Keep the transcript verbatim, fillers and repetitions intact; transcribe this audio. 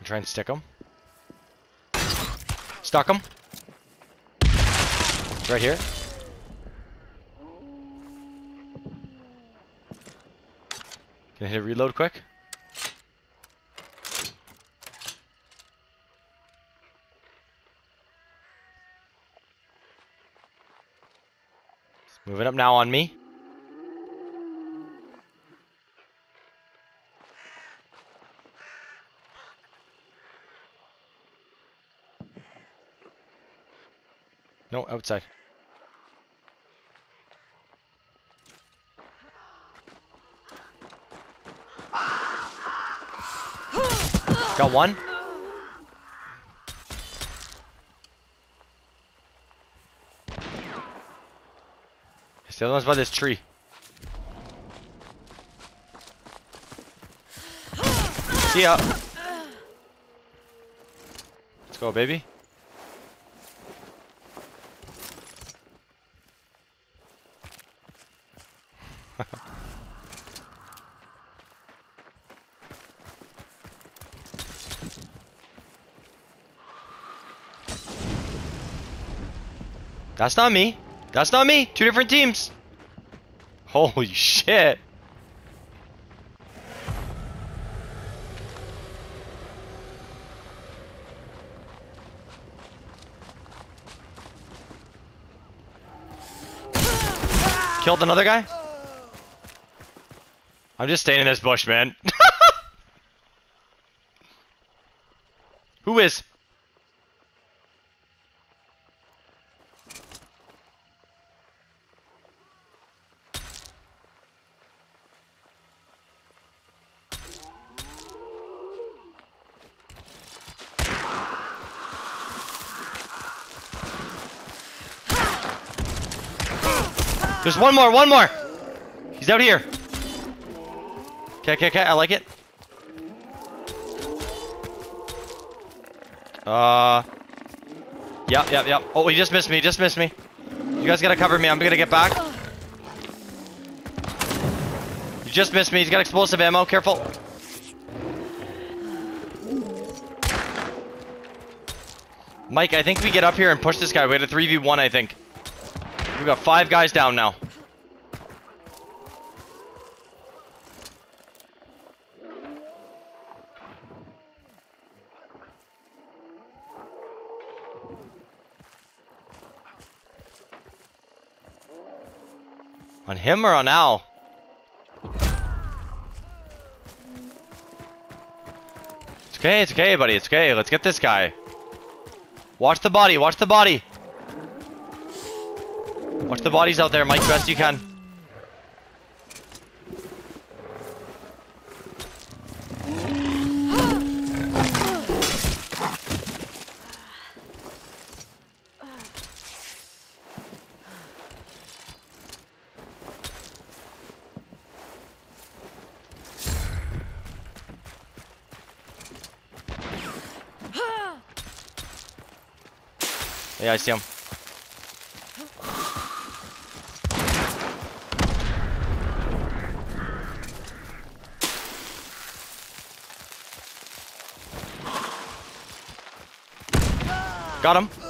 Try and stick him. Stuck him. Right here. Can I hit a reload quick? Moving up now on me. No, outside. Got one. The other one's by this tree. See ya. Let's go, baby. That's not me. That's not me. Two different teams. Holy shit. Killed another guy? I'm just staying in this bush, man. Who is? There's one more, one more! He's out here. Okay, okay, okay, I like it. Uh... Yep, yep, yep. Oh, he just missed me, he just missed me. You guys gotta cover me, I'm gonna get back. You just missed me, he's got explosive ammo, careful. Mike, I think we get up here and push this guy. We had a three v one, I think. We got five guys down now. On him or on Al? It's okay, it's okay, buddy. It's okay. Let's get this guy. Watch the body. Watch the body. Watch the bodies out there, Mike, best you can. Yeah, I see him. Got him.